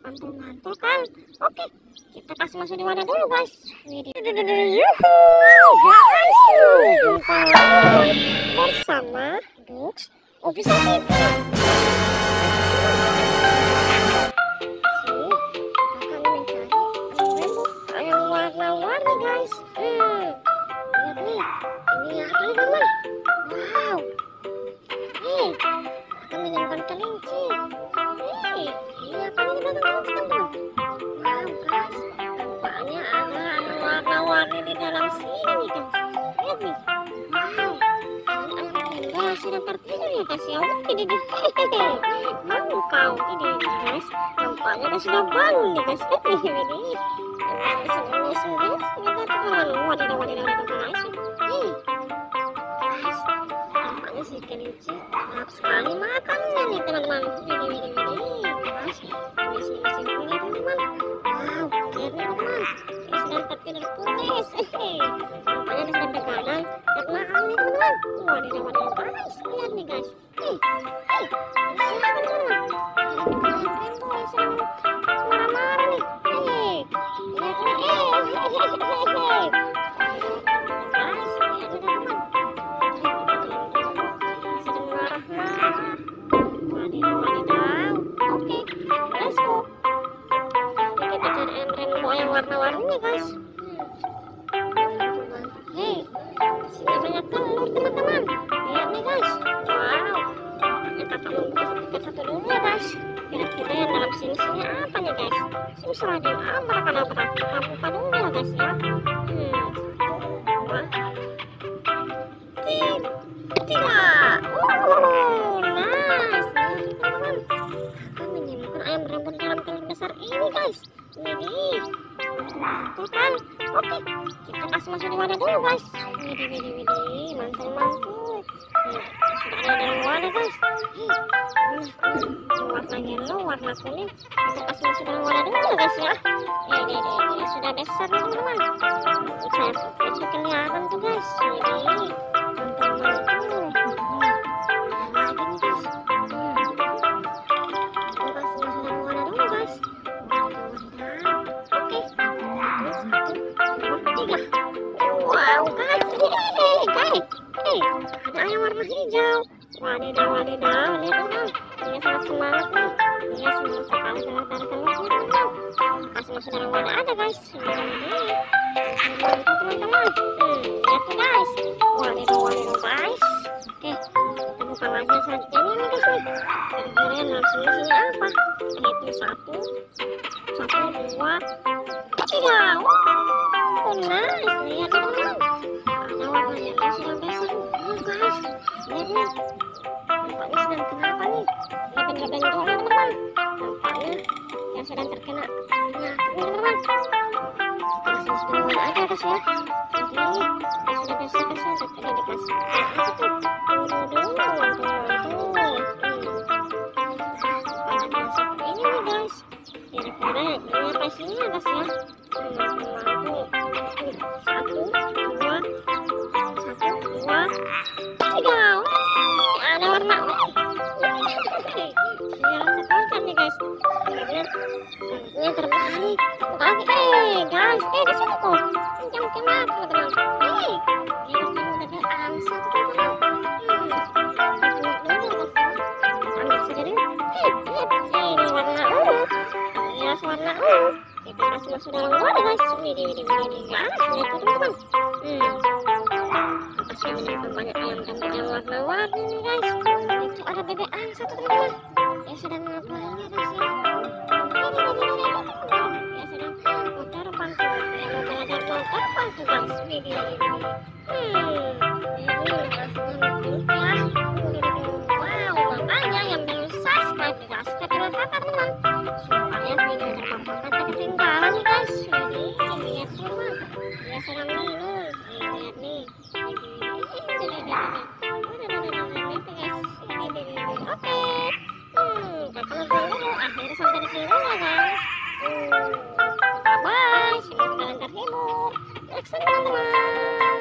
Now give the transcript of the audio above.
mantul-mantul kan. Oke, kita kasih masuk di wadah dulu guys. Yuhu guys, jumpa lagi bersama Dux Official TV. Yang warna-warni guys. Lihat nih, ini apa nih teman? Wow, nih akan menyembuhkan kelinci. Ini apa nih teman-teman? Wow guys, nampaknya ada warna-warni di dalam sini guys. Lihat nih, wow, ini ayam sedang tertidur ya guys ya. Ini mau kau ini guys, nampaknya dia sudah bangun nih guys. Ini nampaknya si kelinci lahap sekali makannya nih teman-teman. Ini guys, ini si kulit teman-teman. Wow, lihat nih teman-teman, dia sedang tertidur pules. Nampaknya dia sedang begadang karena makan nih teman-teman. Wadidaw guys, lihat nih guys. Siapa nih teman-teman? Ini sedang marah-marah nih. Lihat nih, guys, lihat nih teman-teman. Sedang marah-marah. Wadidaw. Oke, let's go. Kita cari ayam rainbow yang warna-warni nih guys. Sini banyak telur teman-teman. Lihat nih guys. Wow, kita membuka satu dulu ya guys. Kira-kira yang dalam sini apa nih guys? Simsalabim abrakadabra. Kita buka dulu ya guys ya. Tidak. Nice. Teman-teman, akan menyembuhkan ayam rainbow dalam telur besar ini guys. Widih, mantul kan? Oke, kita kasih masuk di wadah dulu guys. Widih, mantul. Sudah ada dalam wadah guys. Warna yellow, warna kuning. Kita kasih masuk dalam wadah dulu guys ya. Ini sudah besar nih teman-teman. Saya sudah kelihatan tuh guys. Widih, mantul. Lagi nih guys. Kita kasih masuk dalam wadah dulu guys. Oke, 1, 2, 3. Wow guys, ada ayam warna hijau. Wadidaw, lihat teman-teman. Dia sangat semangat nih. Dia semangat sekali dalam telurnya teman-teman. Kasih masuk dalam wadah aja guys. Mantap teman-teman. Lihat tuh guys. Wadidaw guys. Oke, kita buka lagi selanjutnya nih guys nih. Kira-kira yang dalam sini apa? Itu 1, 2, 3. Oh nice, lihat teman-teman. Ada warnanya yang sudah besar. Guys, lihat nih. Nampaknya sedang kenapa nih? Nebeng-nebeng doang teman-teman. Nampaknya yang sedang terkena penyakit teman-teman. Kita kasih semua aja guys ya. Jadi yang sudah besar tapi dia dikasih apa tuh? Ini nih guys. Kira-kira ini apa isinya guys ya? Mantul. 1, 2, 3. Ada warna siaran sekali kan nih guys. Ini terbalik. Oke guys, di sini tuh jam kenapa teman-teman? Dia udah ada angsa tuh teman-teman. Ambil sendiri. Ini warna ungu. Hias warna ungu. Kita kasih masuk dalam wadah guys. Widih guys, lihat tuh teman-teman. Saya menemukan banyak ayam dan yang warna-warni nih guys. Itu ada bebek angsa tuh teman-teman. Dia sedang ngapain ya guys ya? Dia sedang mau terbang tuh. Dia mau belajar mau terbang tuh guys. Widih. Ini rasanya lucu ya. Wow, makanya yang belum subscribe juga subscribe teman-teman. Supaya video terpampang tak ketinggalan nih guys. Widih, lihat teman-teman. Dia sedang minum. Lihat nih. Oke, akhirnya sampai di sini ya guys. Bye, semoga kalian terhibur. Next teman-teman.